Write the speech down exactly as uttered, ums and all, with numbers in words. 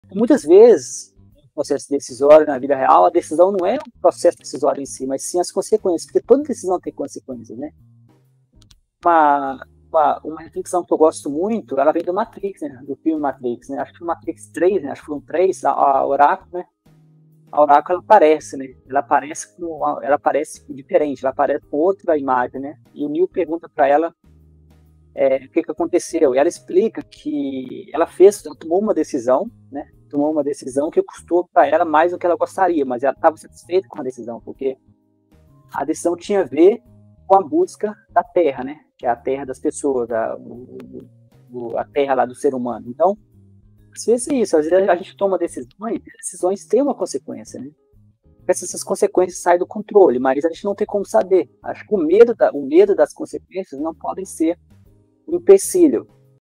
Muitas vezes, no processo decisório, na vida real, a decisão não é o processo decisório em si, mas sim as consequências, porque toda decisão tem consequências, né? Uma, uma, uma reflexão que eu gosto muito, ela vem do Matrix, né? Do filme Matrix, né? Acho que o Matrix três, né? Acho que foram três, a, a Oráculo, né? A Oráculo, ela aparece, né? Ela aparece, com, ela aparece diferente, ela aparece com outra imagem, né? E o Neo pergunta para ela é, o que, que aconteceu. E ela explica que ela fez, ela tomou uma decisão, né? Tomou uma decisão que custou para ela mais do que ela gostaria, mas ela estava satisfeita com a decisão, porque a decisão tinha a ver com a busca da terra, né? Que é a terra das pessoas, a, o, a terra lá do ser humano. Então, às vezes é isso, às vezes a gente toma decisões, decisões têm uma consequência, né? Essas consequências saem do controle, mas a gente não tem como saber. Acho que o medo, da, o medo das consequências não podem ser um empecilho